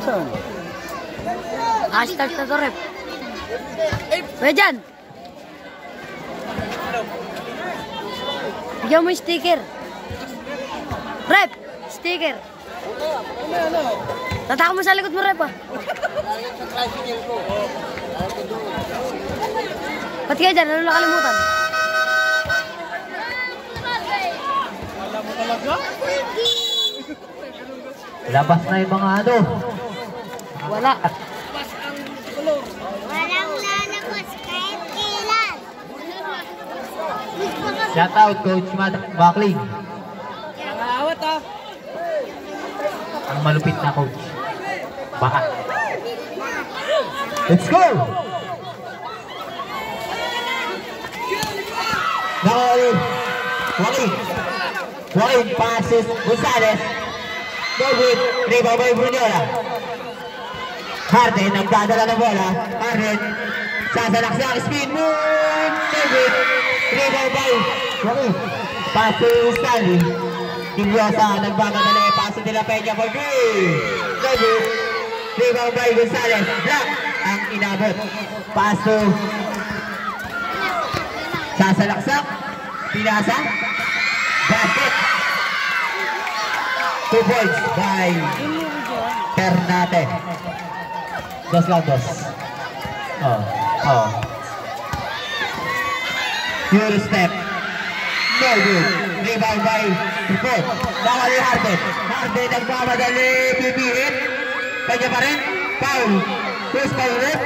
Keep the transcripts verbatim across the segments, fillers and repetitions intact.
turn. Hashtag na to, rep. Pwede dyan. Bigyan mo yung sticker. Rep, sticker. Tataka mo sa likod mo, rep, ah. Ba't kaya dyan? Ano nakalimutan? Alam mo talaga? Labas na yung mga ano. Wala. Walang lalabas kahit kailan. Shout out, Coach Matt Buckley. Awat ah. Ang malupit na coach. Baka. Let's go! Nakawin. Joaquin. Joaquin passes Gonzalez. David, rebound by Bruniola. Harden, nagdadala ng bola. Harden, sasalaksak, spin move. David, rebound by Joaquin. Pass to Stanley. Diviosa, nagbamadali. Pass to De La Peña for three. David, rebound by Gonzalez. Block ang inabot. Pass to sasalaksak. Pinasa. Basket. Two points by Ternate. Dos lang, dos. Oh, oh. Euro step. No good. Rebound by Tripod. Nawali Harden. Harden nagmamadali. Bibihit. Kanya pa rin. Foul. First foul rin.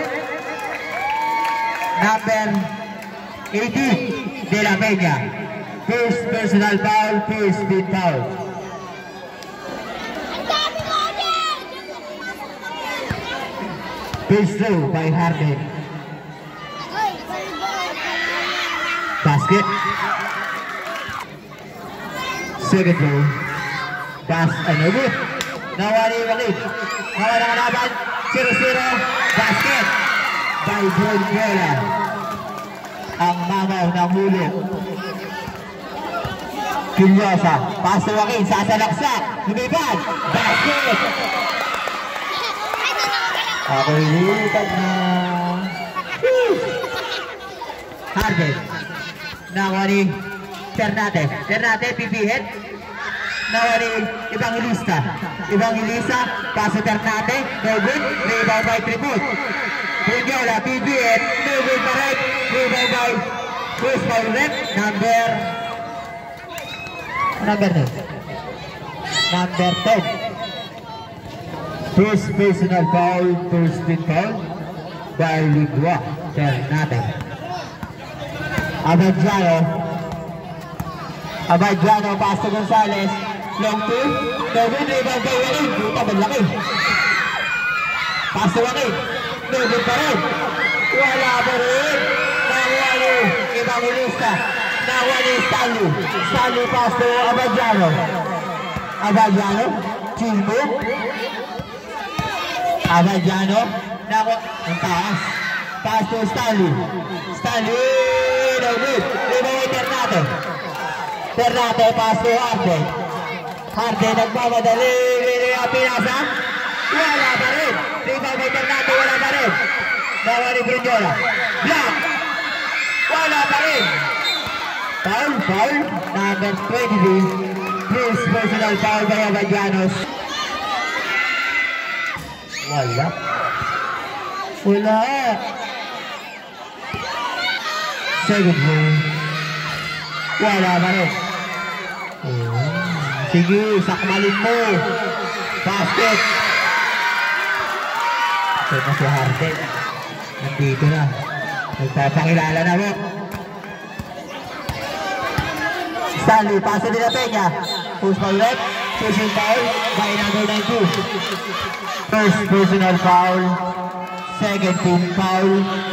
Number eighteen. De La Peña. First personal foul. First speed foul. First throw by Harden. Basket. Second throw. Pass and over. Nawali Joaquin. Nawala ang laban. zero zero. Basket by Bruniola. Ang mamaw ng huli. Quillosa. Pass to Joaquin. Sasalaksak. Lumipad. Basket. Ako'y lilipad na. Harden. Nakuha ni Ternate. Ternate, pipihit. Nakuha ni Evangelista. Evangelista, paso Ternate. No good. Rebound by Tripod. Bruniola, pipihit. No good pa rin. Rebound by Cruz Paulet. Number Number ten. Number ten. First personal foul, first speed foul by Ligua Ternate. Abadjano. Abadjano, pass to Gonzalez. Long two. No good, rebound by Joaquin. Puta, malaki. Pass to Joaquin. No good pa rin. Wala pa rin. Nakuha ni Evangelista. Nakuha ni Stanley. Stanley pass to Abadjano. Abadjano. Chill move. Abadjano, nako, ang taas. Pass to Stanley. Stanley, no good. Rebound Ternate. Ternate, pass to Harden. Harden, nagmamadali. Rinoy pinasa. Wala pa rin. Rebound Ternate, wala pa rin. Nawa ni Bruniola. Block. Wala pa rin. Foul, foul. Number twenty-three. First personal foul by Abadjanos. Wala. Wala. Second row. Wala ba rin? Sige, sakmalin mo. Basket. Ito na si Harden. Nandito na. Nagpapakilala na mo. Stanley, paso De La Peña. Push ball left. Pushing foul by number ninety-two. First personal foul, second team foul,